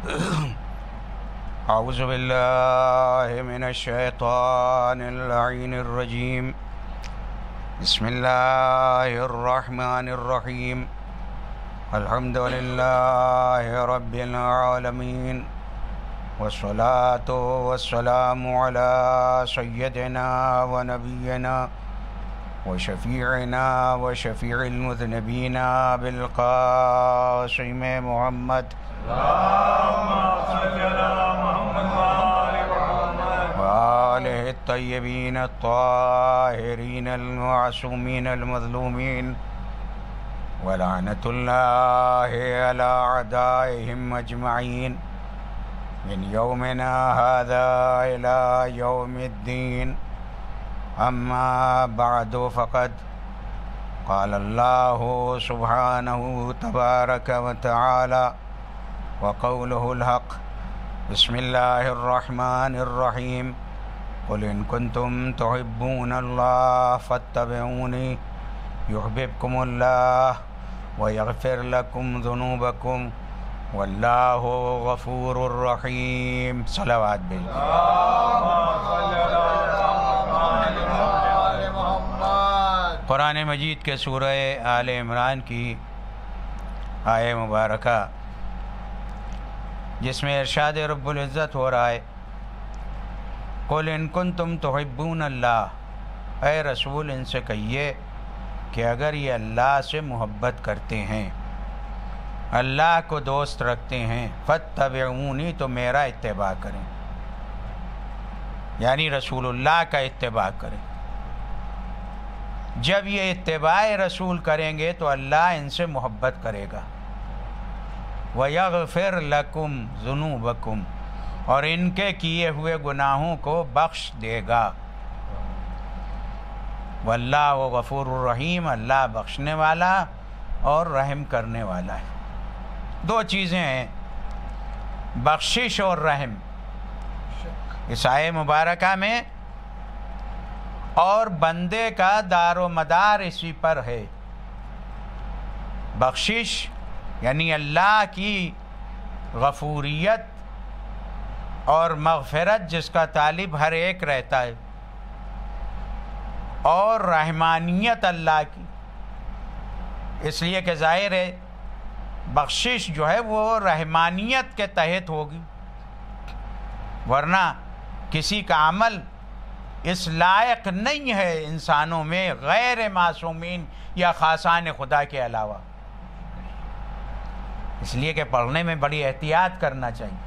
أعوذ بالله من الشيطان اللعين الرجيم. بسم الله الرحمن الرحيم. الحمد لله رب العالمين، والصلاة والسلام على سيدنا ونبينا وشفيعنا وشفيع المذنبين بالقاسم محمد وآله الطيبين الطاهرين المعصومين المظلومين، ولعنة الله على أعدائهم أجمعين من يومنا هذا إلى يوم الدين. أما بعد، فقد قال الله سبحانه تبارك وتعالى وقوله الحق. بسم الله الرحمن الرحيم. قل إن كنتم تحبون الله فاتبعوني يحببكم الله ويغفر لكم ذنوبكم والله غفور رحيم. صلوات بالله. قرآن مجید کے سورہ آل عمران کی آیہ مبارکہ جس میں ارشاد رب العزت ہو رہا ہے، قل ان کنتم تحبون اللہ، اے رسول ان سے کہیے کہ اگر یہ اللہ سے محبت کرتے ہیں، اللہ کو دوست رکھتے ہیں، فاتبعونی، تو میرا اتباع کریں، یعنی رسول اللہ کا اتباع کریں. جب یہ اتباع رسول کریں گے تو اللہ ان سے محبت کرے گا. وَيَغْفِرْ لَكُمْ ذُنُوبَكُمْ، اور ان کے کیے ہوئے گناہوں کو بخش دے گا. وَاللَّهُ غَفُورٌ رَحِيمٌ، اللہ بخشنے والا اور رحم کرنے والا ہے. دو چیزیں ہیں، بخشش اور رحم، اس آیہ مبارکہ میں، اور بندے کا دار و مدار اسی پر ہے. بخشش یعنی اللہ کی غفوریت اور مغفرت جس کا طالب ہر ایک رہتا ہے، اور رحمانیت اللہ کی، اس لیے کہ ظاہر ہے بخشش جو ہے وہ رحمانیت کے تحت ہوگی، ورنہ کسی کا عمل اس لائق نہیں ہے انسانوں میں غیر معصومین یا خاصان خدا کے علاوہ. اس لیے کہ پڑھنے میں بڑی احتیاط کرنا چاہیے.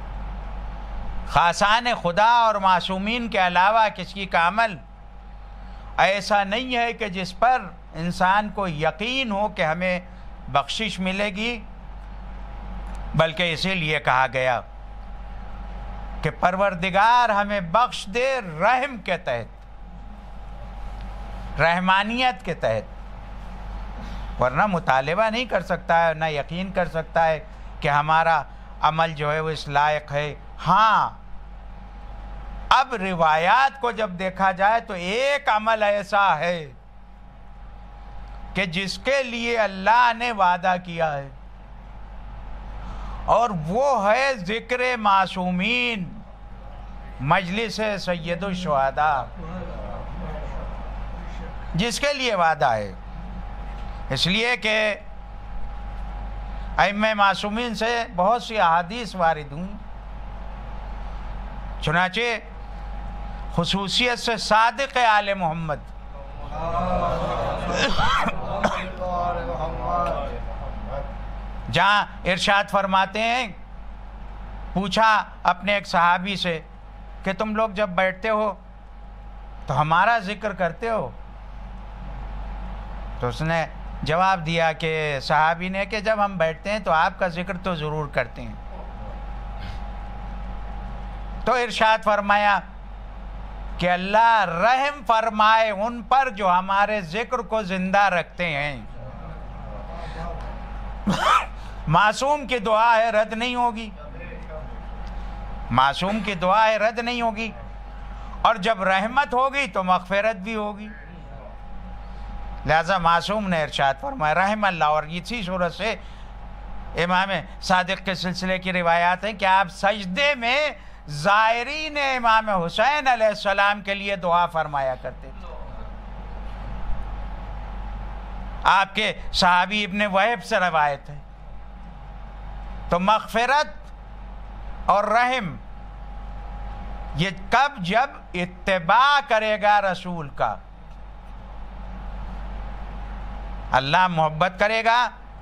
خاصان خدا اور معصومین کے علاوہ کسی کا عمل ایسا نہیں ہے کہ جس پر انسان کو یقین ہو کہ ہمیں بخشش ملے گی، بلکہ اسی لیے کہا گیا کہ پروردگار ہمیں بخش دے رحم کے تحت، رحمانیت کے تحت، ورنہ مطالبہ نہیں کر سکتا ہے، نہ یقین کر سکتا ہے کہ ہمارا عمل جو ہے وہ اس لائق ہے. ہاں، اب روایات کو جب دیکھا جائے تو ایک عمل ایسا ہے کہ جس کے لیے اللہ نے وعدہ کیا ہے، اور وہ ہے ذکر معصومین، مجلس سید الشہداء، جس کے لیے وعدہ ہے. اس لیے کہ ائمہ معصومین سے بہت سی احادیث وارد ہوئی، چنانچہ خصوصیت سے صادق آل محمد جہاں ارشاد فرماتے ہیں، پوچھا اپنے ایک صحابی سے کہ تم لوگ جب بیٹھتے ہو تو ہمارا ذکر کرتے ہو؟ تو اس نے جواب دیا کہ صحابی نے کہ جب ہم بیٹھتے ہیں تو آپ کا ذکر تو ضرور کرتے ہیں. تو ارشاد فرمایا کہ اللہ رحم فرمائے ان پر جو ہمارے ذکر کو زندہ رکھتے ہیں. معصوم کی دعا ہے، رد نہیں ہوگی، معصوم کی دعا ہے، رد نہیں ہوگی، اور جب رحمت ہوگی تو مغفرت بھی ہوگی. لہذا معصوم نے ارشاد فرمایا رحم اللہ، اور اسی صورت سے امام صادق کے سلسلے کی روایات ہیں کہ آپ سجدے میں زائرین امام حسین علیہ السلام کے لیے دعا فرمایا کرتے تھے. آپ کے صحابی ابن وہب سے روایت ہے. تو مغفرت اور رحم یہ کب؟ جب اتباع کرے گا رسول کا. اللہ محبت کرے گا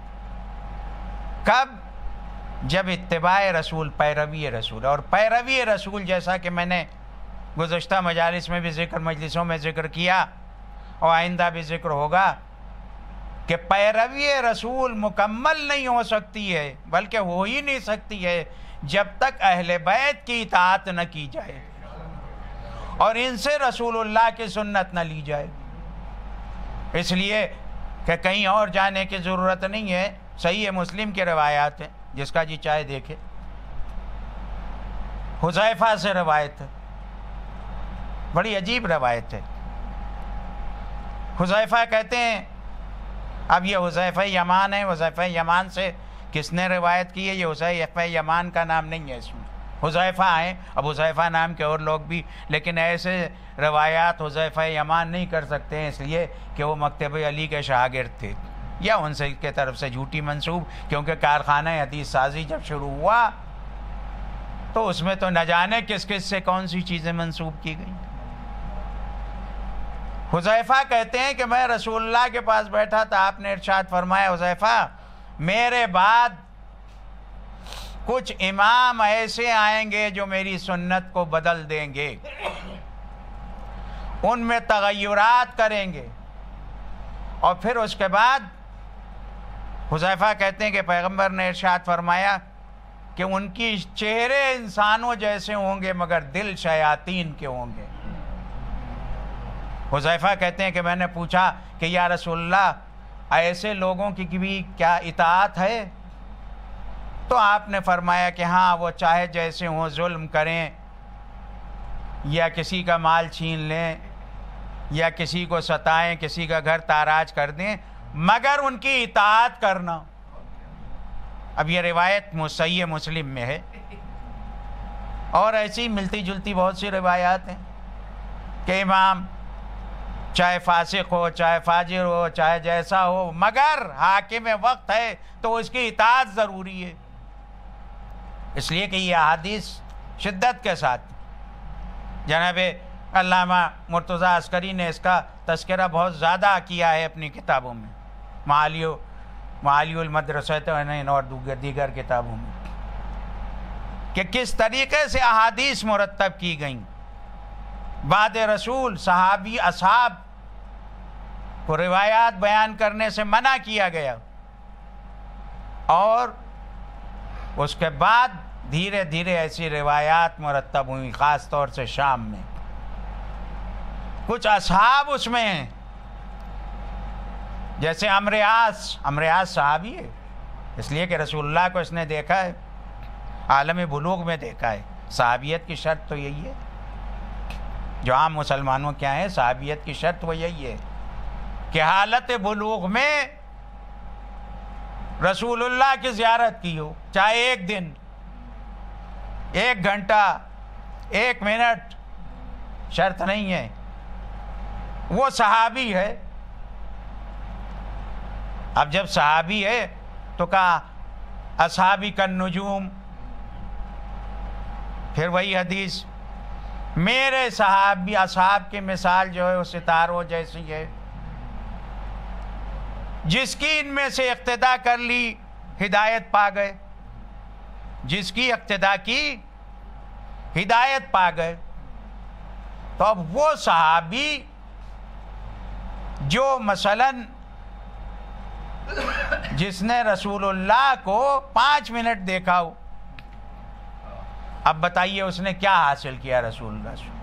کب؟ جب اتباع رسول، پیروی رسول. اور پیروی رسول جیسا کہ میں نے گزشتہ مجالس میں بھی مجلسوں میں ذکر کیا اور آئندہ بھی ذکر ہوگا کہ پیروی رسول مکمل نہیں ہو سکتی ہے، بلکہ ہو ہی نہیں سکتی ہے جب تک اہل بیت کی اطاعت نہ کی جائے اور ان سے رسول اللہ کی سنت نہ لی جائے. اس لیے کہ کہیں اور جانے کی ضرورت نہیں ہے. صحیح مسلم کی روایات ہیں، جس کا جی چاہے دیکھے. حذیفہ سے روایت ہے، بڑی عجیب روایت ہے. حذیفہ کہتے ہیں، اب یہ حذیفہ یمان ہے. حذیفہ یمان سے کس نے روایت کی ہے؟ یہ حذیفہ یمان کا نام نہیں ہے اس میں. حذیفہ ہیں، اب حذیفہ نام کے اور لوگ بھی، لیکن ایسے روایات حذیفہ یمان نہیں کر سکتے ہیں، اس لیے کہ وہ مکتب علی کے شاگرد تھے، یا ان سے کی طرف سے جھوٹی منسوب. کیونکہ کارخانہ حدیث سازی جب شروع ہوا تو اس میں تو نہ جانے کس کس سے کون سی چیزیں منسوب کی گئیں. حذیفہ کہتے ہیں کہ میں رسول اللہ کے پاس بیٹھا تھا، آپ نے ارشاد فرمایا، حذیفہ میرے بعد کچھ امام ایسے آئیں گے جو میری سنت کو بدل دیں گے، ان میں تغیرات کریں گے. اور پھر اس کے بعد حذیفہ کہتے ہیں کہ پیغمبر نے ارشاد فرمایا کہ ان کی چہرے انسانوں جیسے ہوں گے مگر دل شیاطین کے ہوں گے. حذیفہ کہتے ہیں کہ میں نے پوچھا کہ یا رسول اللہ ایسے لوگوں کی بھی کیا اطاعت ہے؟ تو آپ نے فرمایا کہ ہاں، وہ چاہے جیسے ہوں، ظلم کریں یا کسی کا مال چھین لیں یا کسی کو ستائیں، کسی کا گھر تاراج کر دیں، مگر ان کی اطاعت کرنا. اب یہ روایت صحیح مسلم میں ہے، اور ایسی ملتی جلتی بہت سی روایات ہیں کہ امام چاہے فاسق ہو، چاہے فاجر ہو، چاہے جیسا ہو، مگر حاکم وقت ہے تو اس کی اطاعت ضروری ہے. اس لیے کہ یہ احادیث شدت کے ساتھ، جناب علامہ مرتضیٰ عسکری نے اس کا تذکرہ بہت زیادہ کیا ہے اپنی کتابوں میں، معالی المدرسۃ اور دیگر کتابوں میں، کہ کس طریقے سے احادیث مرتب کی گئیں. بعد رسول صحابی اصحاب کو روایات بیان کرنے سے منع کیا گیا، اور اس کے بعد دھیرے دھیرے ایسی روایات مرتب ہوئی، خاص طور سے شام میں. کچھ اصحاب اس میں ہیں، جیسے عمرو عاص صحابی ہے، اس لیے کہ رسول اللہ کو اس نے دیکھا ہے، عالم بلوغ میں دیکھا ہے. صحابیت کی شرط تو یہی ہے، جو عام مسلمانوں کیا ہیں، صحابیت کی شرط وہ یہی ہے کہ حالت بلوغ میں رسول اللہ کی زیارت کی ہو، چاہے ایک دن، ایک گھنٹہ، ایک منٹ، شرط نہیں ہے. وہ صحابی ہے. اب جب صحابی ہے تو کہا اصحابی کالنجوم. پھر وہی حدیث، میرے صحابی اصحاب کی مثال جو ہے وہ ستاروں جیسی ہے، جس کی ان میں سے اقتدا کر لی ہدایت پا گئے، جس کی اقتدا کی ہدایت پا گئے. تو اب وہ صحابی جو مثلاً جس نے رسول اللہ کو 5 منٹ دیکھا ہو، اب بتائیے اس نے کیا حاصل کیا رسول اللہ سے؟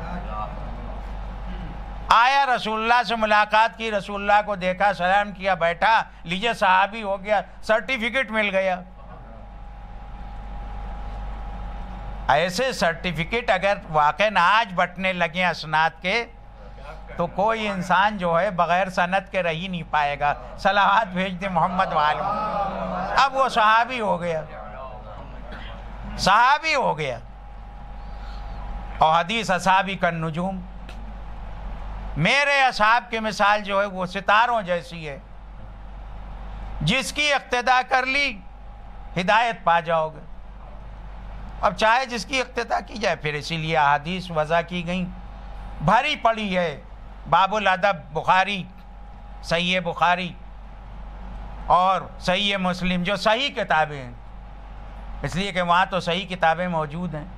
آیا رسول اللہ سے ملاقات کی، رسول اللہ کو دیکھا، سلام کیا، بیٹھا، لیجئے صحابی ہو گیا، سرٹیفکیٹ مل گیا. ایسے سرٹیفکیٹ اگر واقعاً آج بٹنے لگیں اسناد کے تو کوئی انسان جو ہے بغیر سند کے رہ ہی نہیں پائے گا. صلوات بھیج دے محمد والے. اب وہ صحابی ہو گیا، صحابی ہو گیا. اور حدیث اصحابی کا نجوم، میرے اصحاب کی مثال جو ہے وہ ستاروں جیسی ہے، جس کی اقتداء کر لی ہدایت پا جاؤ گے. اب چاہے جس کی اقتداء کی جائے. پھر اسی لیے احادیث وضع کی گئیں، بھری پڑی ہے. باب الادب بخاری، صحیح بخاری اور صحیح مسلم جو صحیح کتابیں ہیں، اس لیے کہ وہاں تو صحیح کتابیں موجود ہیں.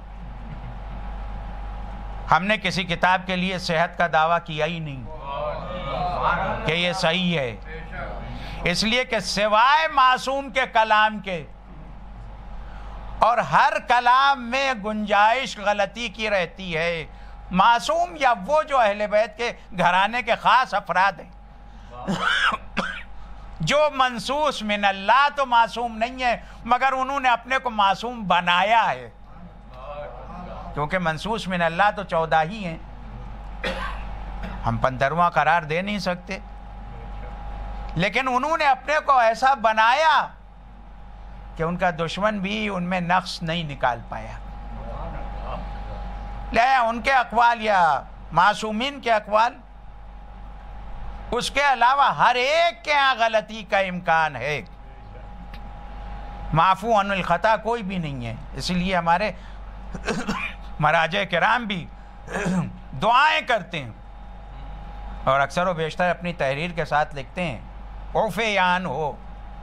ہم نے کسی کتاب کے لیے صحت کا دعویٰ کیا ہی نہیں کہ یہ صحیح ہے، اس لیے کہ سوائے معصوم کے کلام کے اور ہر کلام میں گنجائش غلطی کی رہتی ہے. معصوم یا وہ جو اہل بیت کے گھرانے کے خاص افراد ہیں جو منصوص من اللہ تو معصوم نہیں ہے، مگر انہوں نے اپنے کو معصوم بنایا ہے، کیونکہ منصوص من اللہ تو 14 ہی ہیں، ہم 15واں قرار دے نہیں سکتے. لیکن انہوں نے اپنے کو ایسا بنایا کہ ان کا دشمن بھی ان میں نقص نہیں نکال پایا. لیا ان کے اقوال یا معصومین کے اقوال، اس کے علاوہ ہر ایک کے یہاں غلطی کا امکان ہے. معفو عن الخطا کوئی بھی نہیں ہے. اسی لیے ہمارے مراجع کرام بھی دعائیں کرتے ہیں اور اکثر و بیشتر اپنی تحریر کے ساتھ لکھتے ہیں عفیان ہو،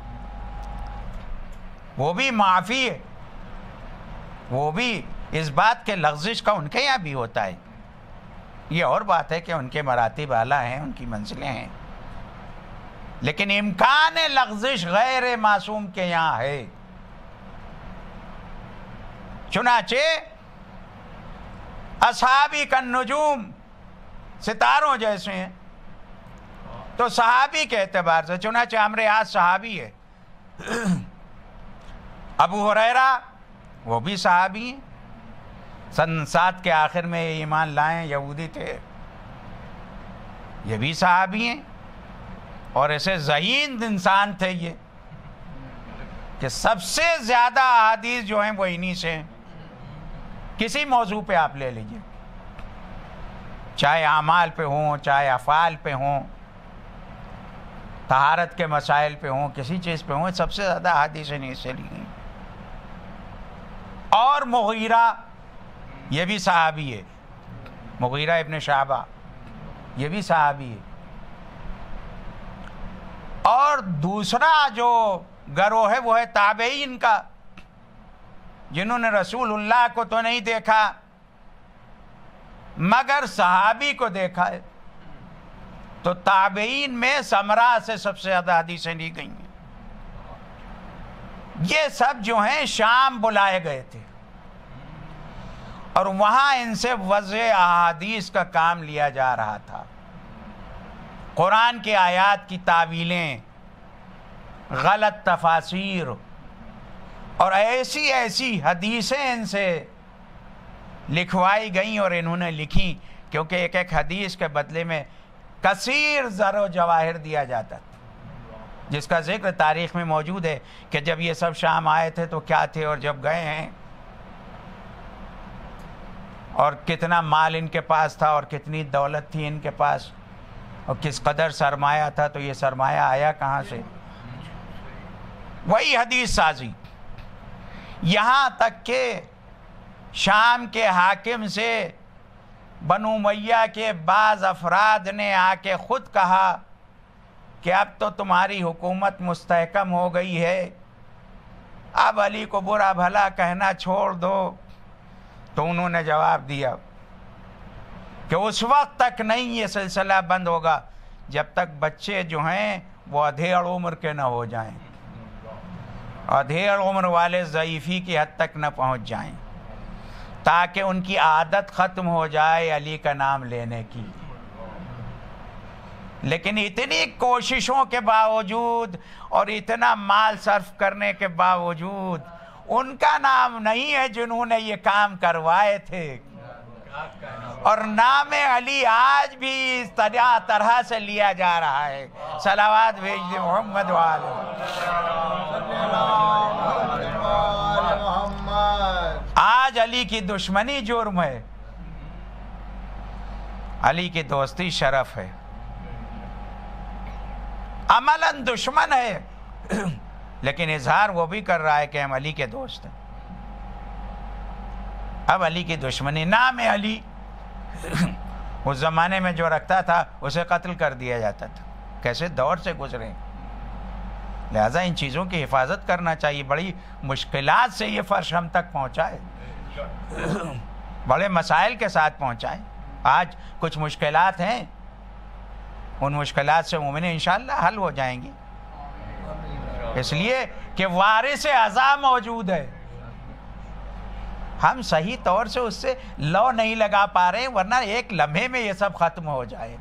وہ بھی معافی ہے، وہ بھی اس بات کے لغزش کا ان کے یہاں بھی ہوتا ہے. یہ اور بات ہے کہ ان کے مراتب اعلیٰ ہیں، ان کی منزلیں ہیں، لیکن امکان لغزش غیر معصوم کے یہاں ہے. چنانچہ اصحابی کا نجوم ستاروں جیسے ہیں تو صحابی کے اعتبار سے، چنانچہ عمرو عاص صحابی ہے، ابو ہریرہ وہ بھی صحابی ہیں، سن 7 کے آخر میں ایمان لائیں، یہودی تھے، یہ بھی صحابی ہیں. اور ایسے ذہین انسان تھے یہ کہ سب سے زیادہ احادیث جو ہیں وہ انہی سے ہیں. کسی موضوع پہ آپ لے لیجئے، چاہے اعمال پہ ہوں، چاہے افعال پہ ہوں، طہارت کے مسائل پہ ہوں، کسی چیز پہ ہوں، سب سے زیادہ احادیث انہی سے لی گئی. اور مغیرہ یہ بھی صحابی ہے، مغیرہ ابن شعبہ یہ بھی صحابی ہے. اور دوسرا جو گروہ ہے وہ ہے تابعین کا، جنہوں نے رسول اللہ کو تو نہیں دیکھا مگر صحابی کو دیکھا ہے. تو تابعین میں سمرہ سے سب سے زیادہ حدیثیں لی گئی ہیں. یہ سب جو ہیں شام بلائے گئے تھے اور وہاں ان سے وضع احادیث کا کام لیا جا رہا تھا. قرآن کی آیات کی تعویلیں، غلط تفاسیر اور ایسی ایسی حدیثیں ان سے لکھوائی گئیں اور انہوں نے لکھی، کیونکہ ایک ایک حدیث کے بدلے میں کثیر زر و جواہر دیا جاتا تھا، جس کا ذکر تاریخ میں موجود ہے کہ جب یہ سب شام آئے تھے تو کیا تھے اور جب گئے ہیں اور کتنا مال ان کے پاس تھا اور کتنی دولت تھی ان کے پاس اور کس قدر سرمایہ تھا. تو یہ سرمایہ آیا کہاں سے؟ وہی حدیث سازی. یہاں تک کہ شام کے حاکم سے بنو امیہ کے بعض افراد نے آ کے خود کہا کہ اب تو تمہاری حکومت مستحکم ہو گئی ہے، اب علی کو برا بھلا کہنا چھوڑ دو. تو انہوں نے جواب دیا کہ اس وقت تک نہیں یہ سلسلہ بند ہوگا جب تک بچے جو ہیں وہ ادھیڑ عمر کے نہ ہو جائیں، ادھیڑ عمر والے ضعیفی کی حد تک نہ پہنچ جائیں، تاکہ ان کی عادت ختم ہو جائے علی کا نام لینے کی. لیکن اتنی کوششوں کے باوجود اور اتنا مال صرف کرنے کے باوجود ان کا نام نہیں ہے جنہوں نے یہ کام کروائے تھے. اور نام علی آج بھی اس طرح سے لیا جا رہا ہے. صلوات بھیج دے محمد والے. آج علی کی دشمنی جرم ہے، علی کی دوستی شرف ہے. عملاً دشمن ہے لیکن اظہار وہ بھی کر رہا ہے کہ ہم علی کے دوست ہیں. اب علی کی دشمنی، نام علی اس زمانے میں جو رکھتا تھا اسے قتل کر دیا جاتا تھا. کیسے دور سے گزرے. لہٰذا ان چیزوں کی حفاظت کرنا چاہیے. بڑی مشکلات سے یہ فرش ہم تک پہنچا ہے، بڑے مسائل کے ساتھ پہنچا ہے. آج کچھ مشکلات ہیں، ان مشکلات سے مومن انشاءاللہ حل ہو جائیں گی، اس لیے کہ وارث ازا موجود ہے. ہم صحیح طور سے اس سے لو نہیں لگا پا رہے ہیں، ورنہ ایک لمحے میں یہ سب ختم ہو جائے.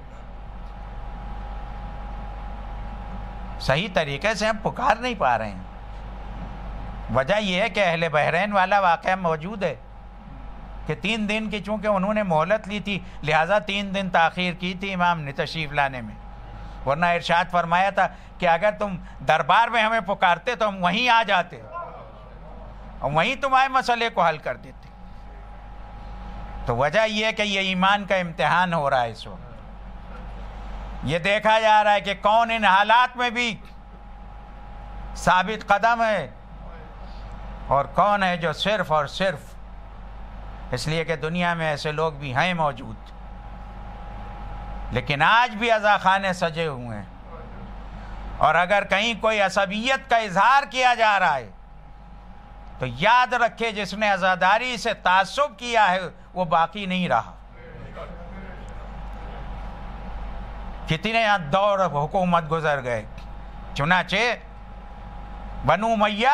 صحیح طریقے سے ہم پکار نہیں پا رہے ہیں. وجہ یہ ہے کہ اہل بحرین والا واقعہ موجود ہے کہ 3 دن کی چونکہ انہوں نے مہلت لی تھی، لہٰذا 3 دن تاخیر کی تھی امام نے تشریف لانے میں. ورنہ ارشاد فرمایا تھا کہ اگر تم دربار میں ہمیں پکارتے تو ہم وہیں آ جاتے اور وہیں تمہارے مسئلے کو حل کر دیتے. تو وجہ یہ ہے کہ یہ ایمان کا امتحان ہو رہا ہے. اس وقت یہ دیکھا جا رہا ہے کہ کون ان حالات میں بھی ثابت قدم ہے اور کون ہے جو صرف اور صرف، اس لیے کہ دنیا میں ایسے لوگ بھی ہیں موجود، لیکن آج بھی عزا خانے سجے ہوئے ہیں. اور اگر کہیں کوئی عصبیت کا اظہار کیا جا رہا ہے تو یاد رکھے جس نے عزاداری سے تعصب کیا ہے وہ باقی نہیں رہا. کتنے دور حکومت گزر گئے. چنانچہ بنو امیہ،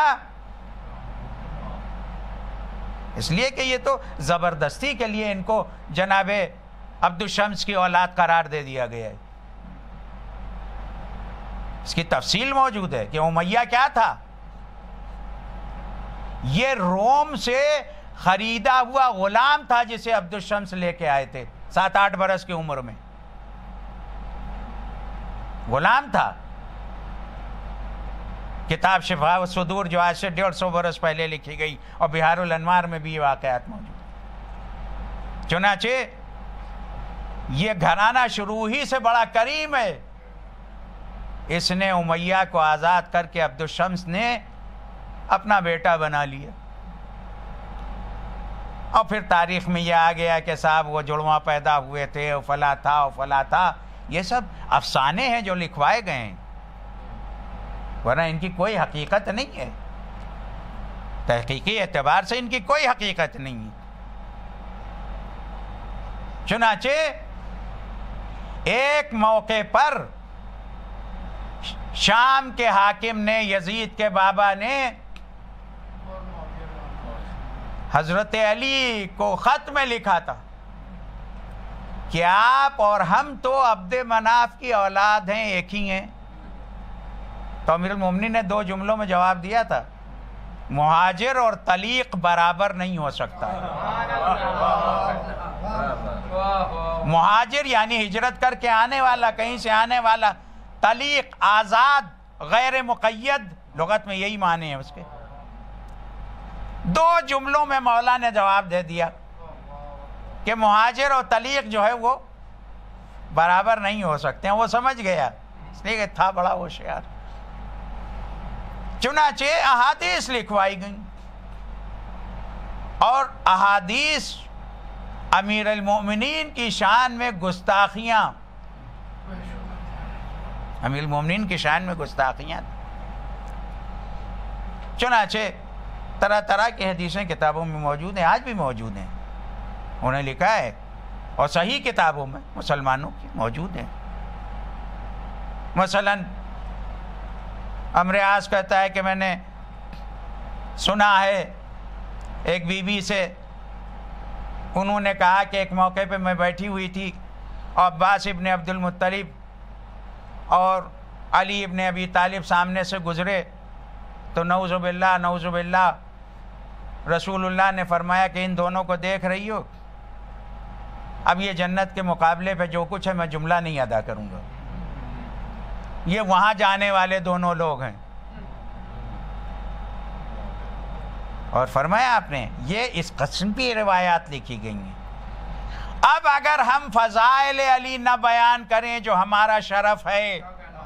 اس لیے کہ یہ تو زبردستی کے لیے ان کو جناب عبد الشمس کی اولاد قرار دے دیا گیا ہے. اس کی تفصیل موجود ہے کہ امیہ کیا تھا. یہ روم سے خریدا ہوا غلام تھا جسے عبد الشمس لے کے آئے تھے 7-8 برس کی عمر میں. غلام تھا. کتاب شفاء الصدور جو آج سے 150 برس پہلے لکھی گئی اور بہار الانوار میں بھی یہ واقعات موجود. چنانچہ یہ گھرانہ شروع ہی سے بڑا کریم ہے. اس نے امیہ کو آزاد کر کے عبد الشمس نے اپنا بیٹا بنا لیا. اور پھر تاریخ میں یہ آ گیا کہ صاحب وہ جڑواں پیدا ہوئے تھے، اور فلاں تھا اور فلاں تھا. یہ سب افسانے ہیں جو لکھوائے گئے ہیں، ورنہ ان کی کوئی حقیقت نہیں ہے. تحقیقی اعتبار سے ان کی کوئی حقیقت نہیں ہے. چنانچہ ایک موقع پر شام کے حاکم نے، یزید کے بابا نے حضرت علی کو خط میں لکھا تھا کہ آپ اور ہم تو عبد مناف کی اولاد ہیں، ایک ہی ہیں. تو امیر المومنین نے 2 جملوں میں جواب دیا تھا، مہاجر اور طلیق برابر نہیں ہو سکتا. مہاجر یعنی ہجرت کر کے آنے والا، کہیں سے آنے والا. طلیق آزاد، غیر مقید، لغت میں یہی معنی ہے اس کے. 2 جملوں میں مولا نے جواب دے دیا کہ مہاجر اور طلیق جو ہے وہ برابر نہیں ہو سکتے ہیں. وہ سمجھ گیا، اس لیے کہ تھا بڑا ہوشیار. چنانچہ احادیث لکھوائی گئیں، اور احادیث امیر المومنین کی شان میں گستاخیاں، امیر المومنین کی شان میں گستاخیاں. چنانچہ طرح طرح کی حدیثیں کتابوں میں موجود ہیں، آج بھی موجود ہیں. انہیں لکھا ہے اور صحیح کتابوں میں مسلمانوں کی موجود ہیں. مثلا عمرو عاص کہتا ہے کہ میں نے سنا ہے ایک بی بی سے، انہوں نے کہا کہ ایک موقع پہ میں بیٹھی ہوئی تھی اور عباس ابن عبد المطلب اور علی ابن ابی طالب سامنے سے گزرے تو نعوذ باللہ رسول اللہ نے فرمایا کہ ان دونوں کو دیکھ رہی ہو؟ اب یہ جنت کے مقابلے پہ جو کچھ ہے میں جملہ نہیں ادا کروں گا، یہ وہاں جانے والے دونوں لوگ ہیں۔ اور فرمایا آپ نے یہ اس قسم کی روایات لکھی گئی ہیں۔ اب اگر ہم فضائل علی نہ بیان کریں جو ہمارا شرف ہے،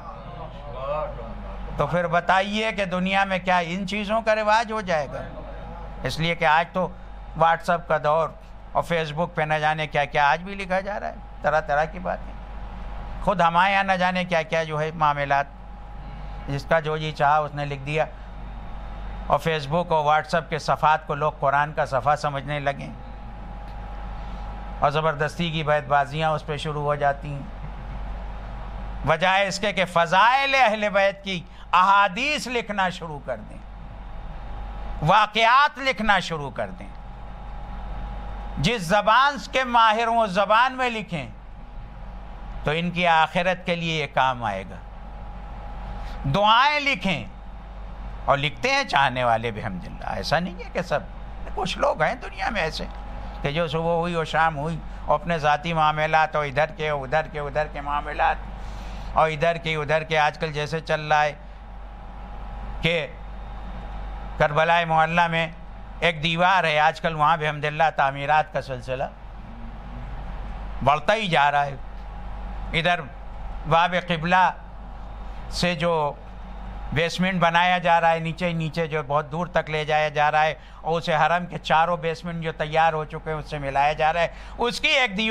تو پھر بتائیے کہ دنیا میں کیا ان چیزوں کا رواج ہو جائے گا؟ اس لیے کہ آج تو واٹس ایپ کا دور اور فیس بک پہ نہ جانے کیا کیا آج بھی لکھا جا رہا ہے، طرح طرح کی باتیں۔ خود ہمارے یہاں نہ جانے کیا کیا جو ہے معاملات، جس کا جو جی چاہا اس نے لکھ دیا، اور فیس بک اور واٹس ایپ کے صفحات کو لوگ قرآن کا صفحہ سمجھنے لگیں، اور زبردستی کی بیت بازیاں اس پہ شروع ہو جاتی ہیں، بجائے اس کے کہ فضائل اہل بیت کی احادیث لکھنا شروع کر دیں، واقعات لکھنا شروع کر دیں، جس زبان کے ماہر ہوں اس زبان میں لکھیں تو ان کی آخرت کے لیے یہ کام آئے گا۔ دعائیں لکھیں، اور لکھتے ہیں چاہنے والے بھی الحمدللہ، ایسا نہیں ہے کہ سب، کچھ لوگ ہیں دنیا میں ایسے کہ جو صبح ہوئی اور شام ہوئی اور اپنے ذاتی معاملات اور ادھر کے معاملات اور ادھر کے آج کل جیسے چل رہا ہے کہ کربلا محلہ میں ایک دیوار ہے، آج کل وہاں بھی الحمدللہ تعمیرات کا سلسلہ بڑھتا ہی جا رہا ہے۔ ادھر باب قبلہ سے جو بیسمنٹ بنایا جا رہا ہے، نیچے جو بہت دور تک لے جایا جا رہا ہے، اور اسے حرم کے چاروں بیسمنٹ جو تیار ہو چکے ہیں اس سے ملایا جا رہا ہے۔ اس کی ایک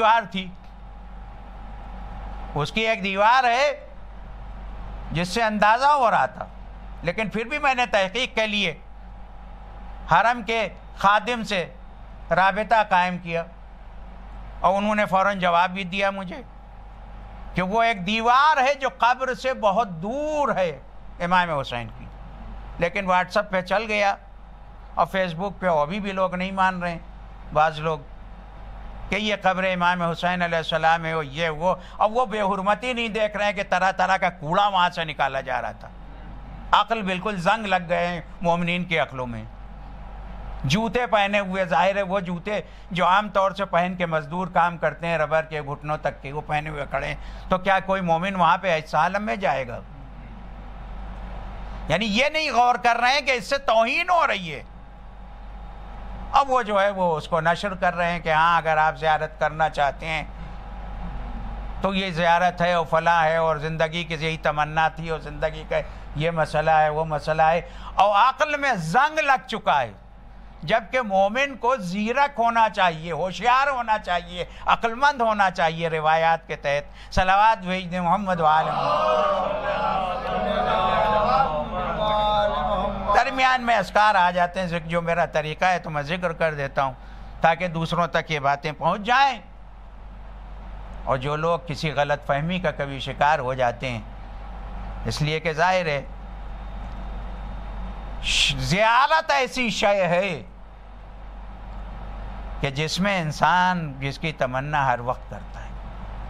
دیوار ہے جس سے اندازہ ہو رہا تھا، لیکن پھر بھی میں نے تحقیق کے لیے حرم کے خادم سے رابطہ قائم کیا، اور انہوں نے فوراً جواب بھی دیا مجھے کہ وہ ایک دیوار ہے جو قبر سے بہت دور ہے امام حسین کی، لیکن واٹس ایپ پہ چل گیا اور فیس بک پہ ابھی بھی لوگ نہیں مان رہے ہیں، بعض لوگ، کہ یہ قبر امام حسین علیہ السلام ہے، یہ وہ، اب وہ بے حرمتی نہیں دیکھ رہے ہیں کہ طرح طرح کا کوڑا وہاں سے نکالا جا رہا تھا۔ عقل بالکل زنگ لگ گئے ہیں مومنین کے عقلوں میں۔ جوتے پہنے ہوئے، ظاہر ہے وہ جوتے جو عام طور سے پہن کے مزدور کام کرتے ہیں ربر کے گھٹنوں تک کے، وہ پہنے ہوئے کھڑے ہیں، تو کیا کوئی مومن وہاں پہ اس عالم میں جائے گا؟ یعنی یہ نہیں غور کر رہے ہیں کہ اس سے توہین ہو رہی ہے۔ اب وہ جو ہے وہ اس کو نشر کر رہے ہیں کہ ہاں اگر آپ زیارت کرنا چاہتے ہیں تو یہ زیارت ہے اور فلاں ہے، اور زندگی کی یہی تمنا تھی، اور زندگی کا یہ مسئلہ ہے وہ مسئلہ ہے، اور عقل میں زنگ لگ چکا ہے۔ جبکہ مومن کو زیرک ہونا چاہیے، ہوشیار ہونا چاہیے، عقل مند ہونا چاہیے، روایات کے تحت صلوات بھیج دیں محمد وآل محمد۔ درمیان میں اذکار آ جاتے ہیں، جو میرا طریقہ ہے تو میں ذکر کر دیتا ہوں تاکہ دوسروں تک یہ باتیں پہنچ جائیں، اور جو لوگ کسی غلط فہمی کا کبھی شکار ہو جاتے ہیں، اس لیے کہ ظاہر ہے زیارت ایسی شے ہے کہ جس میں انسان جس کی تمنا ہر وقت کرتا ہے،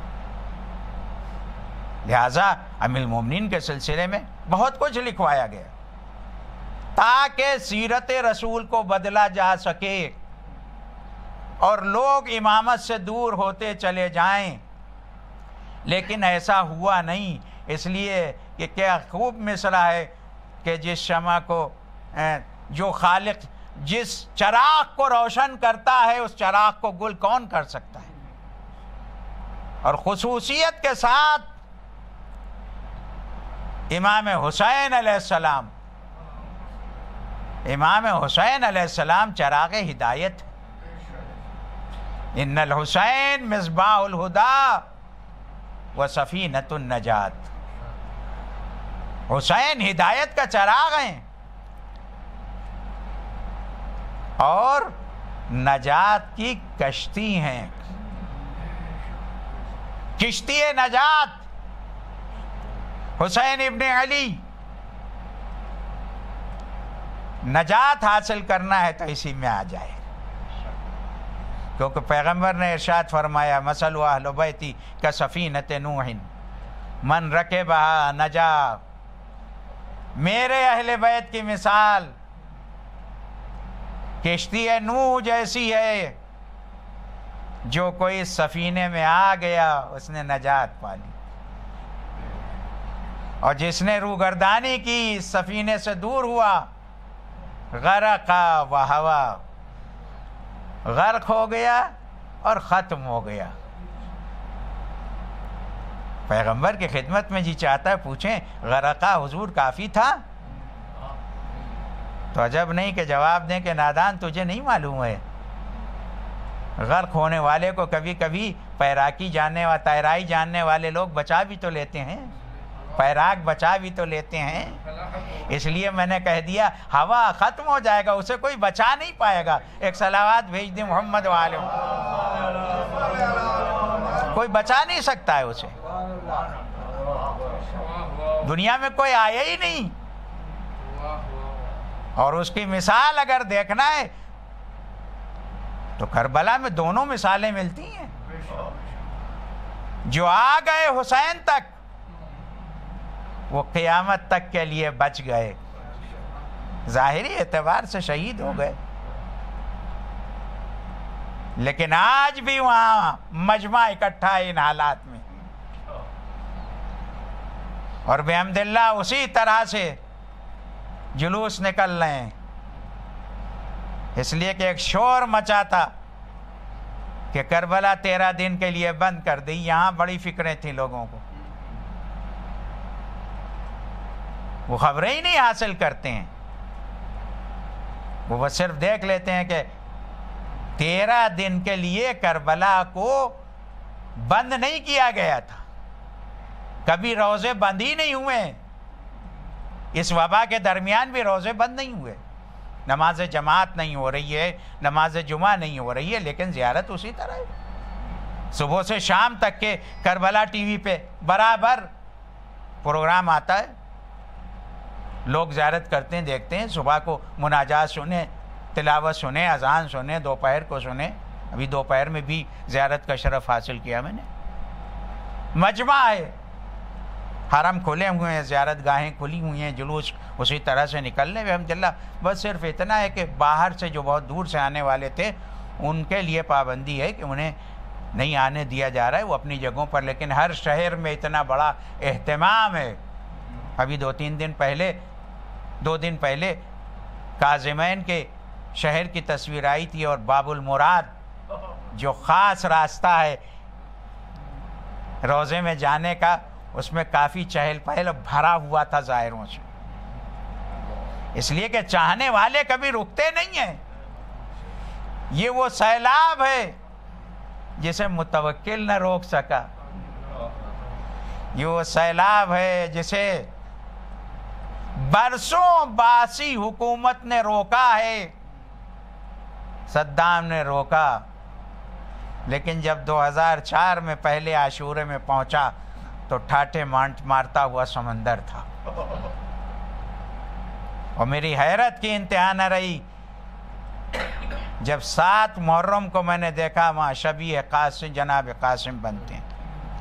لہذا ام المومنین کے سلسلے میں بہت کچھ لکھوایا گیا تاکہ سیرت رسول کو بدلا جا سکے اور لوگ امامت سے دور ہوتے چلے جائیں، لیکن ایسا ہوا نہیں، اس لیے کہ کیا خوب مصرع ہے کہ جس شمع کو جو خالق جس چراغ کو روشن کرتا ہے اس چراغ کو گل کون کر سکتا ہے؟ اور خصوصیت کے ساتھ امام حسین علیہ السلام چراغ ہدایت، ان الحسین مصباح الہدی و سفینۃ النجات، حسین ہدایت کا چراغ ہیں اور نجات کی کشتی ہیں، کشتی نجات۔ حسین ابن علی، نجات حاصل کرنا ہے تو اسی میں آ جائے، کیونکہ پیغمبر نے ارشاد فرمایا مثل اہل بیتی کسفینۃ نوح من رکبھا نجا، میرے اہل بیت کی مثال کشتی نوح جیسی ہے جو کوئی سفینے میں آ گیا اس نے نجات پا لی، اور جس نے روگردانی کی سفینے سے دور ہوا غرق وہوا، غرق ہو گیا اور ختم ہو گیا۔ پیغمبر کی خدمت میں جی چاہتا ہے پوچھیں غرقہ حضور کافی تھا؟ تو عجب نہیں کہ جواب دیں کہ نادان تجھے نہیں معلوم ہے، غرق ہونے والے کو کبھی کبھی تیرائی جاننے والے لوگ بچا بھی تو لیتے ہیں، پیراک بچا بھی تو لیتے ہیں۔ اس لیے میں نے کہہ دیا ہوا ختم ہو جائے گا، اسے کوئی بچا نہیں پائے گا۔ ایک صلوات بھیج دیں محمد والے، کوئی بچا نہیں سکتا ہے اسے، دنیا میں کوئی آیا ہی نہیں۔ اور اس کی مثال اگر دیکھنا ہے تو کربلا میں دونوں مثالیں ملتی ہیں۔ جو آ گئے حسین تک وہ قیامت تک کے لیے بچ گئے، ظاہری اعتبار سے شہید ہو گئے، لیکن آج بھی وہاں مجمع اکٹھا ہے ان حالات میں، اور بحمد اللہ اسی طرح سے جلوس نکل رہے ہیں۔ اس لیے کہ ایک شور مچا تھا کہ کربلا 13 دن کے لیے بند کر دی، یہاں بڑی فکریں تھیں لوگوں کو، وہ خبریں ہی نہیں حاصل کرتے ہیں، وہ بس صرف دیکھ لیتے ہیں کہ 13 دن کے لیے کربلا کو بند نہیں کیا گیا تھا، کبھی روزے بند ہی نہیں ہوئے، اس وبا کے درمیان بھی روزے بند نہیں ہوئے، نماز جماعت نہیں ہو رہی ہے، نماز جمعہ نہیں ہو رہی ہے، لیکن زیارت اسی طرح ہے۔ صبح سے شام تک کے کربلا ٹی وی پہ برابر پروگرام آتا ہے، لوگ زیارت کرتے ہیں، دیکھتے ہیں، صبح کو مناجات سنیں، تلاوت سنیں، اذان سنیں، دوپہر کو سنیں، ابھی دوپہر میں بھی زیارت کا شرف حاصل کیا میں نے۔ مجمع ہے، حرم کھلے ہوئے ہیں، زیارت گاہیں کھلی ہوئی ہیں، جلوس اسی طرح سے نکلنے میں الحمدللہ۔ بس صرف اتنا ہے کہ باہر سے جو بہت دور سے آنے والے تھے ان کے لیے پابندی ہے کہ انہیں نہیں آنے دیا جا رہا ہے، وہ اپنی جگہوں پر، لیکن ہر شہر میں اتنا بڑا اہتمام ہے۔ ابھی 2 دن پہلے کاظمین کے شہر کی تصویر آئی تھی، اور باب المراد جو خاص راستہ ہے روزے میں جانے کا، اس میں کافی چہل پہل بھرا ہوا تھا زائروں سے، اس لیے کہ چاہنے والے کبھی رکتے نہیں ہیں۔ یہ وہ سیلاب ہے جسے متوکل نہ روک سکا، یہ وہ سیلاب ہے جسے برسوں باسی حکومت نے روکا ہے، صدام نے روکا، لیکن جب 2004 میں پہلے عاشورے میں پہنچا تو ٹھاٹھے مارتا ہوا سمندر تھا، اور میری حیرت کی انتہا نہ رہی جب 7 محرم کو میں نے دیکھا وہاں شبیہ قاسم جناب قاسم بنتے ہیں۔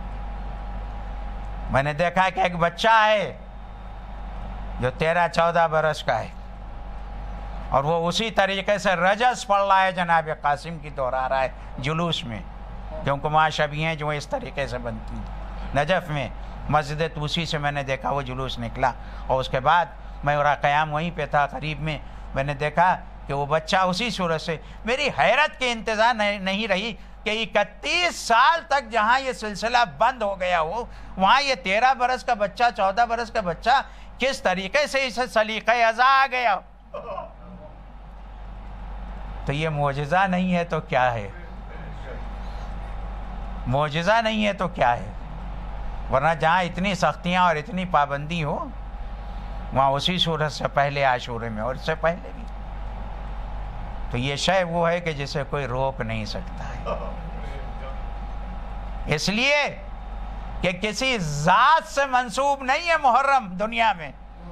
میں نے دیکھا کہ ایک بچہ ہے جو 13-14 برس کا ہے، اور وہ اسی طریقے سے رجس پڑھ رہا ہے، جناب قاسم کی دہرا رہا ہے جلوس میں، کیونکہ وہاں شبیہیں جو اس طریقے سے بنتی ہیں۔ نجف میں مسجد توسی سے میں نے دیکھا وہ جلوس نکلا، اور اس کے بعد میں قیام وہیں پہ تھا قریب میں، میں نے دیکھا کہ وہ بچہ اسی صورت سے، میری حیرت کی انتہا نہیں رہی کہ 31 سال تک جہاں یہ سلسلہ بند ہو گیا ہو، وہاں یہ 13 برس کا بچہ، 14 برس کا بچہ کس طریقے سے اسے سلیقہ ازا آ گیا۔ تو یہ معجزہ نہیں ہے تو کیا ہے؟ معجزہ نہیں ہے تو کیا ہے؟ ورنہ جہاں اتنی سختیاں اور اتنی پابندی ہو وہاں اسی صورت سے پہلے عاشورے میں اور اس سے پہلے بھی، تو یہ شے وہ ہے کہ جسے کوئی روک نہیں سکتا ہے۔ اس لیے کہ کسی ذات سے منسوب نہیں ہے محرم دنیا میں،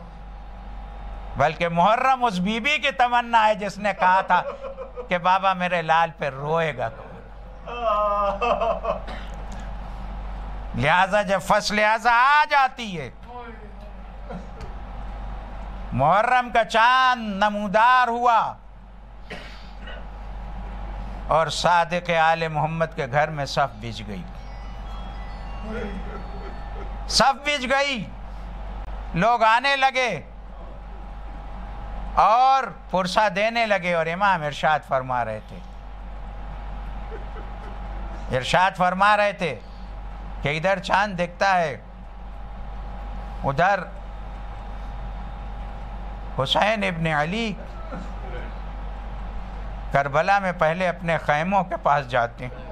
بلکہ محرم اس بی بی کی تمنا ہے جس نے کہا تھا کہ بابا میرے لال پہ روئے گا کون۔ لہذا جب فصل ازا آ جاتی ہے، محرم کا چاند نمودار ہوا، اور صادق آل محمد کے گھر میں صف بچھ گئی، صف بچھ گئی، لوگ آنے لگے اور پرسہ دینے لگے، اور امام ارشاد فرما رہے تھے، کہ ادھر چاند دکھتا ہے، ادھر حسین ابن علی کربلا میں پہلے اپنے خیموں کے پاس جاتے ہیں،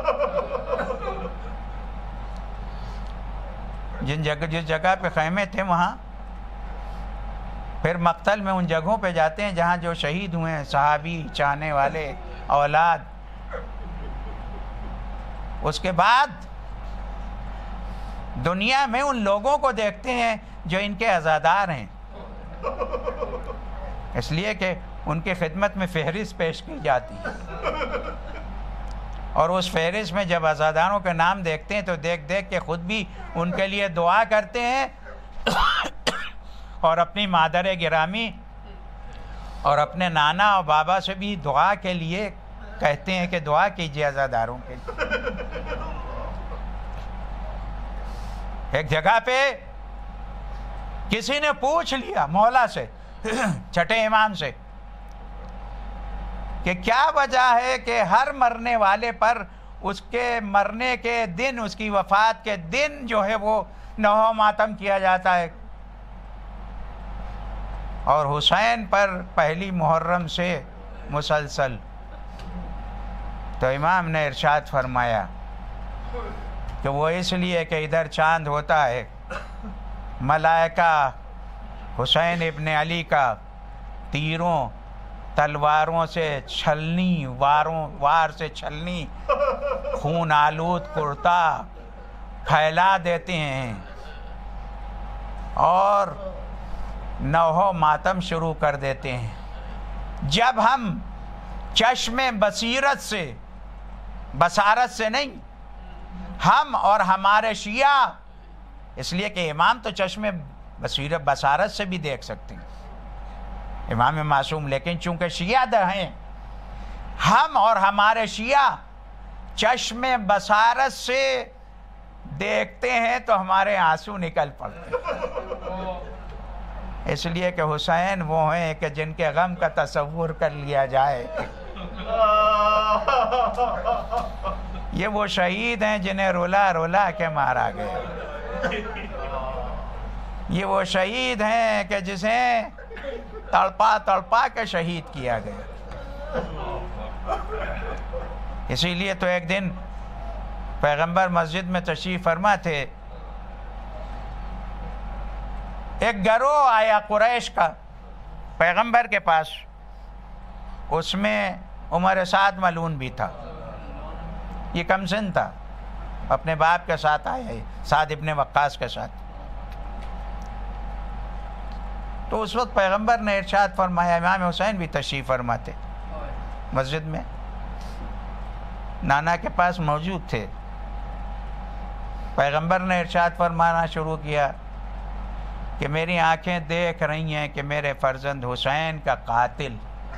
جس جگہ پہ خیمے تھے وہاں، پھر مقتل میں ان جگہوں پہ جاتے ہیں جہاں جو شہید ہوئے ہیں، صحابی، چاہنے والے، اولاد۔ اس کے بعد دنیا میں ان لوگوں کو دیکھتے ہیں جو ان کے عزادار ہیں، اس لیے کہ ان کی خدمت میں فہرست پیش کی جاتی ہے، اور اس فہرست میں جب عزاداروں کے نام دیکھتے ہیں تو دیکھ دیکھ کے خود بھی ان کے لیے دعا کرتے ہیں، اور اپنی مادر گرامی اور اپنے نانا اور بابا سے بھی دعا کے لیے کہتے ہیں کہ دعا کیجیے عزاداروں کے لیے۔ ایک جگہ پہ کسی نے پوچھ لیا مولا سے، چھٹے امام سے، کہ کیا وجہ ہے کہ ہر مرنے والے پر اس کے مرنے کے دن، اس کی وفات کے دن جو ہے وہ نوحہ ماتم کیا جاتا ہے، اور حسین پر پہلی محرم سے مسلسل؟ تو امام نے ارشاد فرمایا کہ وہ اس لیے کہ ادھر چاند ہوتا ہے، ملائکہ حسین ابن علی کا تیروں تلواروں سے چھلنی، وار سے چھلنی، خون آلود کرتا پھیلا دیتے ہیں، اور نوحہ ماتم شروع کر دیتے ہیں۔ جب ہم چشم بصارت سے نہیں، ہم اور ہمارے شیعہ، اس لیے کہ امام تو چشم بصارت سے بھی دیکھ سکتے ہیں، امام معصوم، لیکن چونکہ شیعہ ہیں، ہم اور ہمارے شیعہ چشم بصارت سے دیکھتے ہیں تو ہمارے آنسو نکل پڑتے ہیں، اس لیے کہ حسین وہ ہیں کہ جن کے غم کا تصور کر لیا جائے۔ یہ وہ شہید ہیں جنہیں رولا رولا کے مارا گیا، یہ وہ شہید ہیں کہ جسے تڑپا تڑپا کے شہید کیا گیا۔ اسی لیے تو ایک دن پیغمبر مسجد میں تشریف فرما تھے، ایک گروہ آیا قریش کا پیغمبر کے پاس، اس میں عمر سعد ملعون بھی تھا، یہ کم سن تھا، اپنے باپ کے ساتھ آیا ہے، سعد ابن وقاص کے ساتھ۔ تو اس وقت پیغمبر نے ارشاد فرمایا، امام حسین بھی تشریف فرماتے مسجد میں، نانا کے پاس موجود تھے، پیغمبر نے ارشاد فرمانا شروع کیا کہ میری آنکھیں دیکھ رہی ہیں کہ میرے فرزند حسین کا قاتل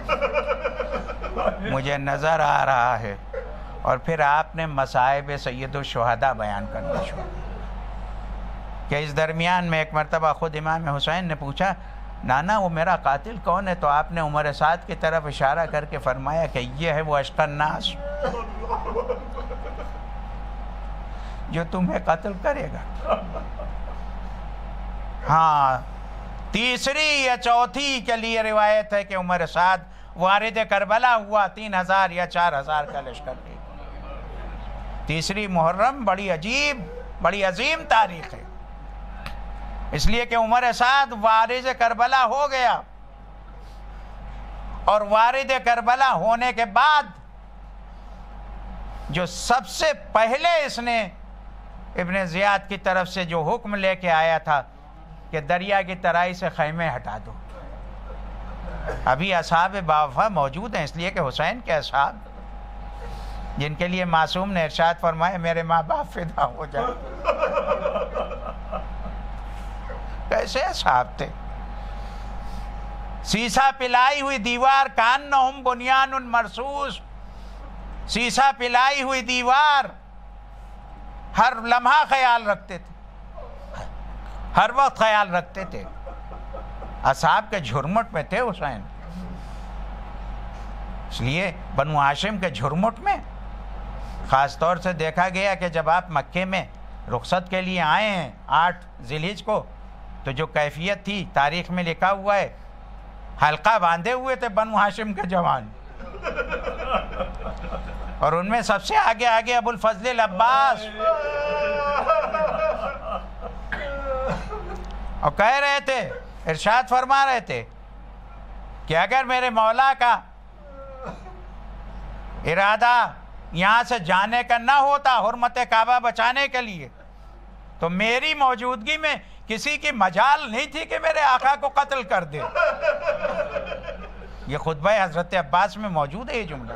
مجھے نظر آ رہا ہے۔ اور پھر آپ نے مصائب سید الشہداء بیان کرنا شروع کہ اس درمیان میں ایک مرتبہ خود امام حسین نے پوچھا، نانا وہ میرا قاتل کون ہے؟ تو آپ نے عمر سعد کی طرف اشارہ کر کے فرمایا کہ یہ ہے وہ اشقی الناس جو تمہیں قتل کرے گا۔ ہاں، تیسری یا چوتھی کے لیے روایت ہے کہ عمر سعد وارد کربلا ہوا 3000 یا 4000 کا لشکر لے۔ تیسری محرم بڑی عجیب، بڑی عظیم تاریخ ہے، اس لیے کہ عمر سعد وارد کربلا ہو گیا، اور وارد کربلا ہونے کے بعد جو سب سے پہلے اس نے ابن زیاد کی طرف سے جو حکم لے کے آیا تھا کہ دریا کی ترائی سے خیمے ہٹا دو۔ ابھی اصحاب باوفا موجود ہیں، اس لیے کہ حسین کے اصحاب جن کے لیے معصوم نے ارشاد فرمایا میرے ماں باپ فدا ہو جائے، کیسے اصحاب تھے؟ سیسا پلائی ہوئی دیوار، کانہم بنیان مرصوص، سیسا پلائی ہوئی دیوار، ہر لمحہ خیال رکھتے تھے، ہر وقت خیال رکھتے تھے۔ اصحاب کے جھرمٹ میں تھے حسین، اس لیے بنو ہاشم کے جھرمٹ میں خاص طور سے دیکھا گیا کہ جب آپ مکے میں رخصت کے لیے آئے ہیں 8 ذی الحجہ کو، تو جو کیفیت تھی تاریخ میں لکھا ہوا ہے، حلقہ باندھے ہوئے تھے بنو ہاشم کے جوان، اور ان میں سب سے آگے ابو الفضل العباس، اور کہہ رہے تھے، ارشاد فرما رہے تھے کہ اگر میرے مولا کا ارادہ یہاں سے جانے کا نہ ہوتا حرمت کعبہ بچانے کے لیے، تو میری موجودگی میں کسی کی مجال نہیں تھی کہ میرے آقا کو قتل کر دے۔ یہ خطبہ حضرت عباس میں موجود ہے، یہ جملہ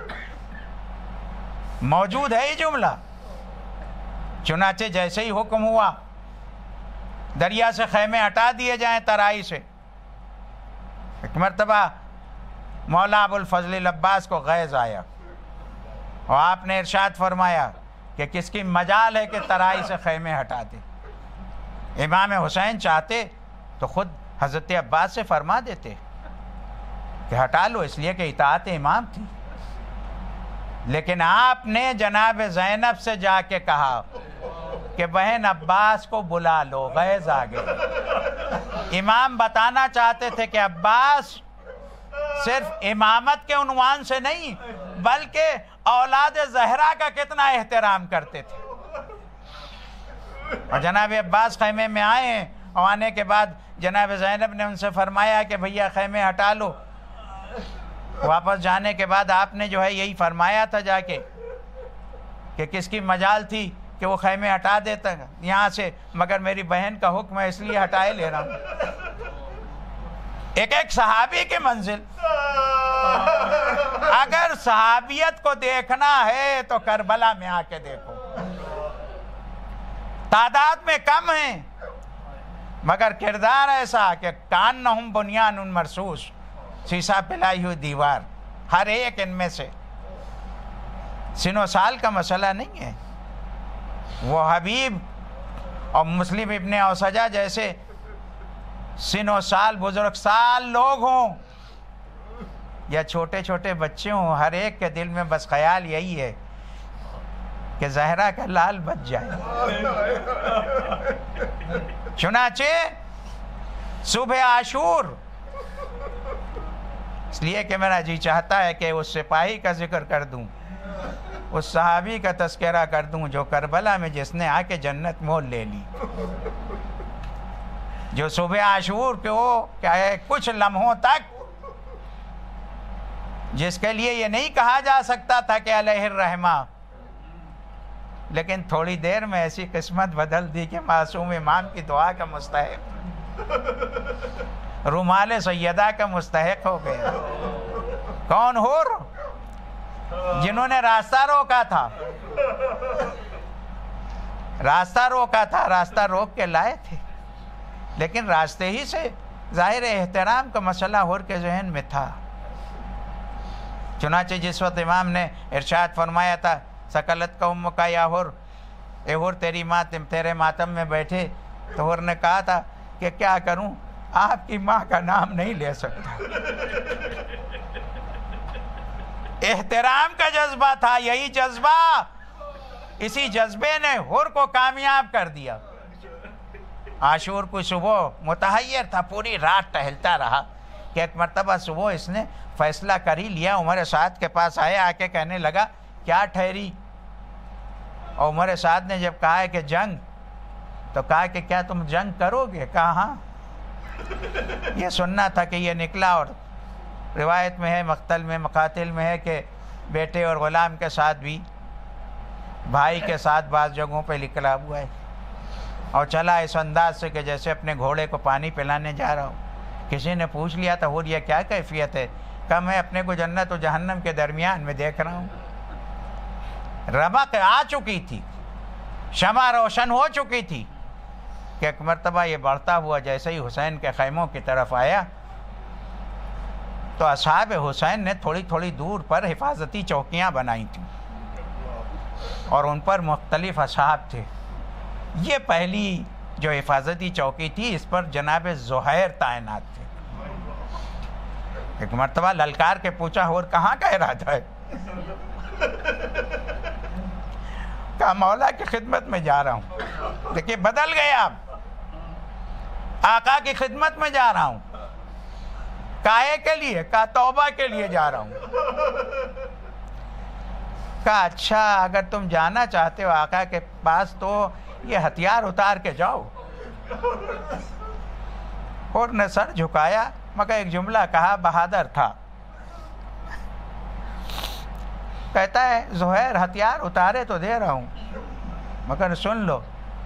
موجود ہے، یہ جملہ۔ چنانچہ جیسے ہی حکم ہوا دریا سے خیمے ہٹا دیے جائیں ترائی سے، ایک مرتبہ مولا ابو الفضل العباس کو غیظ آیا، اور آپ نے ارشاد فرمایا کہ کس کی مجال ہے کہ ترائی سے خیمے ہٹا دے۔ امام حسین چاہتے تو خود حضرت عباس سے فرما دیتے کہ ہٹا لو، اس لیے کہ اطاعت امام تھی، لیکن آپ نے جناب زینب سے جا کے کہا کہ بہن عباس کو بلا لو، غیظ آ گئے۔ امام بتانا چاہتے تھے کہ عباس صرف امامت کے عنوان سے نہیں بلکہ اولاد زہرا کا کتنا احترام کرتے تھے۔ اور جناب عباس خیمے میں آئے ہیں، اور آنے کے بعد جناب زینب نے ان سے فرمایا کہ بھیا خیمے ہٹا لو۔ واپس جانے کے بعد آپ نے جو ہے یہی فرمایا تھا جا کے کہ کس کی مجال تھی کہ وہ خیمے ہٹا دیتا یہاں سے، مگر میری بہن کا حکم ہے اس لیے ہٹائے لے رہا ہوں۔ ایک صحابی کی منزل، اگر صحابیت کو دیکھنا ہے تو کربلا میں آ کے دیکھو۔ تعداد میں کم ہیں مگر کردار ایسا کہ کانہم بنیان مرصوص، سیسا پلائی ہوئی دیوار، ہر ایک ان میں سے۔ سن و سال کا مسئلہ نہیں ہے، وہ حبیب اور مسلم ابن اوسجہ جیسے سن و سال بزرگ سال لوگ ہوں یا چھوٹے چھوٹے بچے ہوں، ہر ایک کے دل میں بس خیال یہی ہے کہ زہرا کا لال بچ جائے۔ چنانچہ صبح عاشور، اس لیے کہ میرا جی چاہتا ہے کہ اس سپاہی کا ذکر کر دوں، اس صحابی کا تذکرہ کر دوں جو کربلا میں جس نے آ کے جنت مول لے لی، جو صبح عاشور کے وہ کیا ہے کچھ لمحوں تک، جس کے لیے یہ نہیں کہا جا سکتا تھا کہ علیہ الرحمہ، لیکن تھوڑی دیر میں ایسی قسمت بدل دی کہ معصوم امام کی دعا کا مستحق، رومال سیدہ کا مستحق ہو گیا۔ کون حور؟ جنہوں نے راستہ روکا تھا، راستہ روک کے لائے تھے، لیکن راستے ہی سے ظاہر احترام کا مسئلہ حور کے ذہن میں تھا۔ چنانچہ جس وقت امام نے ارشاد فرمایا تھا سکلت کا ام کا یا حور، اے حور تیری ماں تیرے ماتم میں بیٹھے، تو حور نے کہا تھا کہ کیا کروں، آپ کی ماں کا نام نہیں لے سکتا۔ احترام کا جذبہ تھا، یہی جذبہ، اسی جذبے نے حور کو کامیاب کر دیا۔ عاشور کو صبح متحیر تھا، پوری رات ٹہلتا رہا کہ ایک مرتبہ صبح اس نے فیصلہ کر ہی لیا۔ عمر سعد کے پاس آئے، آ کے کہنے لگا کیا ٹھہری؟ اور عمر سعد نے جب کہا ہے کہ جنگ، تو کہا کہ کیا تم جنگ کرو گے؟ کہا ہاں۔ یہ سننا تھا کہ یہ نکلا، اور روایت میں ہے مقتل میں مقاتل میں ہے کہ بیٹے اور غلام کے ساتھ بھی بھائی کے ساتھ بعض جگہوں پہ نکلا ہوا ہے، اور چلا اس انداز سے کہ جیسے اپنے گھوڑے کو پانی پلانے جا رہا ہوں۔ کسی نے پوچھ لیا تھا حور یہ کیا کیفیت ہے؟ کہا میں اپنے کو جنت و جہنم کے درمیان میں دیکھ رہا ہوں۔ رمق آ چکی تھی، شمع روشن ہو چکی تھی کہ ایک مرتبہ یہ بڑھتا ہوا جیسے ہی حسین کے خیموں کی طرف آیا، تو اصحاب حسین نے تھوڑی تھوڑی دور پر حفاظتی چوکیاں بنائی تھیں اور ان پر مختلف اصحاب تھے. یہ پہلی جو حفاظتی چوکی تھی اس پر جناب زہیر تعینات تھے. ایک مرتبہ للکار کے پوچھا اور کہاں کا ارادہ ہے؟ کہا مولا کی خدمت میں جا رہا ہوں. دیکھیے بدل گئے آپ، آقا کی خدمت میں جا رہا ہوں. کائے کے لیے؟ کہا توبہ کے لیے جا رہا ہوں. کہا اچھا اگر تم جانا چاہتے ہو آقا کے پاس تو یہ ہتھیار اتار کے جاؤ. اور نے سر جھکایا مگر ایک جملہ کہا، بہادر تھا. کہتا ہے زہیر ہتھیار اتارے تو دے رہا ہوں مگر سن لو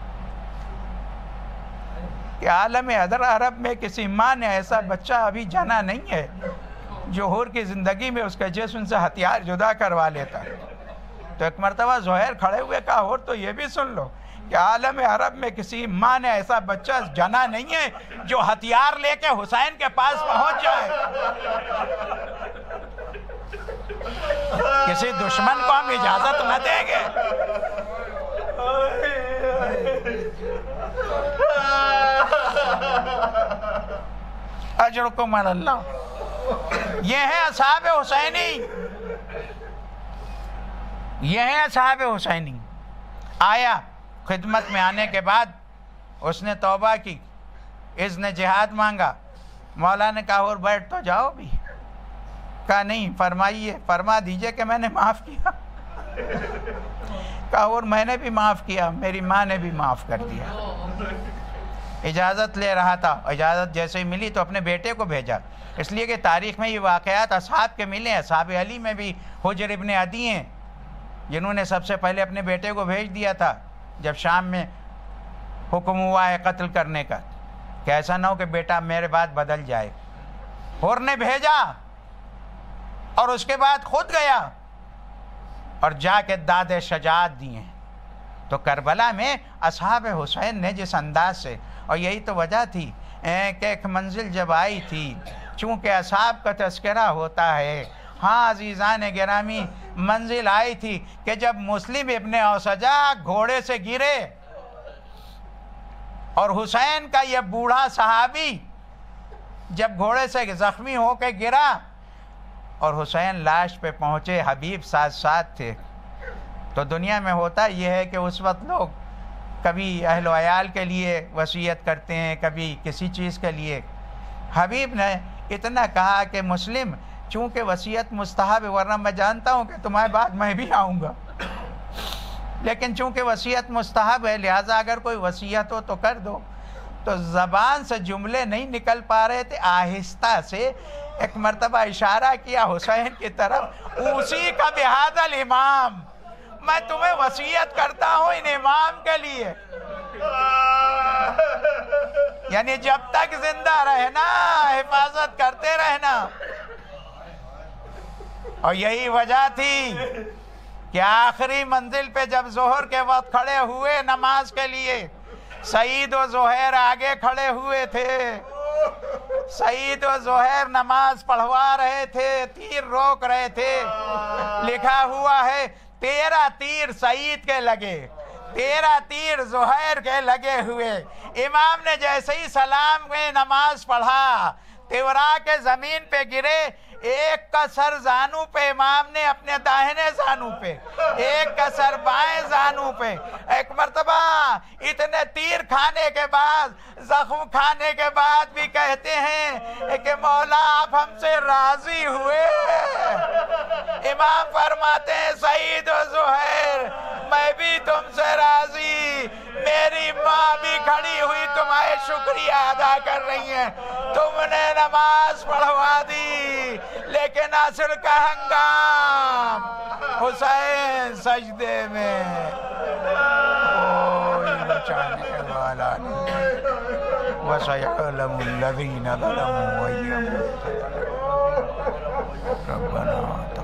کہ عالم عرب میں کسی ماں نے ایسا بچہ ابھی جنا نہیں ہے جو حور کی زندگی میں اس کے جسم سے ہتھیار جدا کروا لیتا. تو ایک مرتبہ زہیر کھڑے ہوئے کہا اور تو یہ بھی سن لو کہ عالم عرب میں کسی ماں نے ایسا بچہ جنا نہیں ہے جو ہتھیار لے کے حسین کے پاس پہنچ جائے. کسی دشمن کو ہم اجازت نہ دیں گے. اجرکم علی اللہ. یہ ہیں اصحاب حسینی، یہ ہیں اصحاب حسینی. آیا خدمت میں آنے کے بعد اس نے توبہ کی، اذن جہاد مانگا. مولا نے کہا اور بیٹھ تو جاؤ بھی. کہا نہیں، فرمائیے، فرما دیجئے کہ میں نے معاف کیا. کہا اور میں نے بھی معاف کیا، میری ماں نے بھی معاف کر دیا. اجازت لے رہا تھا، اجازت جیسے ہی ملی تو اپنے بیٹے کو بھیجا. اس لیے کہ تاریخ میں یہ واقعات اصحاب کے ملے ہیں. اصحاب علی میں بھی حجر ابن عدی ہیں جنہوں نے سب سے پہلے اپنے بیٹے کو بھیج دیا تھا جب شام میں حکم ہوا ہے قتل کرنے کا، کہ ایسا نہ ہو کہ بیٹا میرے بعد بدل جائے. اور نے بھیجا اور اس کے بعد خود گیا اور جا کے داد شجاعت دیے. تو کربلا میں اصحاب حسین نے جس انداز سے، اور یہی تو وجہ تھی کہ ایک منزل جب آئی تھی، چونکہ اصحاب کا تذکرہ ہوتا ہے. ہاں عزیزان گرامی، منزل آئی تھی کہ جب مسلم ابن اوسجا گھوڑے سے گرے اور حسین کا یہ بوڑھا صحابی جب گھوڑے سے زخمی ہو کے گرا اور حسین لاش پہ پہنچے، حبیب ساتھ ساتھ تھے. تو دنیا میں ہوتا یہ ہے کہ اس وقت لوگ کبھی اہل و عیال کے لیے وصیت کرتے ہیں، کبھی کسی چیز کے لیے. حبیب نے اتنا کہا کہ مسلم چونکہ وصیت مستحب ہے، ورنہ میں جانتا ہوں کہ تمہارے بعد میں بھی آؤں گا، لیکن چونکہ وصیت مستحب ہے لہٰذا اگر کوئی وصیت ہو تو کر دو. تو زبان سے جملے نہیں نکل پا رہے تھے، آہستہ سے ایک مرتبہ اشارہ کیا حسین کی طرف، اسی کا بہذا الامام، میں تمہیں وصیت کرتا ہوں ان امام کے لیے. یعنی جب تک زندہ رہنا حفاظت کرتے رہنا. اور یہی وجہ تھی کہ آخری منزل پہ جب ظہر کے وقت کھڑے ہوئے نماز کے لیے، سعید و زہیر آگے کھڑے ہوئے تھے. سعید و زہیر نماز پڑھوا رہے تھے، تیر روک رہے تھے. لکھا ہوا ہے 13 تیر سعید کے لگے، 13 تیر زہیر کے لگے ہوئے. امام نے جیسے ہی سلام میں نماز پڑھا، تیورا کے زمین پہ گرے. ایک کا سر زانو پہ امام نے اپنے داہنے زانو پہ، ایک کا سر بائیں زانو پہ. ایک مرتبہ اتنے تیر کھانے کے بعد، زخم کھانے کے بعد بھی کہتے ہیں کہ مولا آپ ہم سے راضی ہوئے. امام فرماتے ہیں سعید و زہیر میں بھی تم سے راضی، میری ماں بھی کھڑی ہوئی تمہارے شکریہ ادا کر رہی ہیں. تم نے نماز پڑھوا دی لیکن عصر کا ہنگام حسین سجدے میں کوئی بچانے والا نہیں. وَسَيَعْلَمُ الَّذِينَ ظَلَمُوا وَيَّمُونَ رَبَّنَا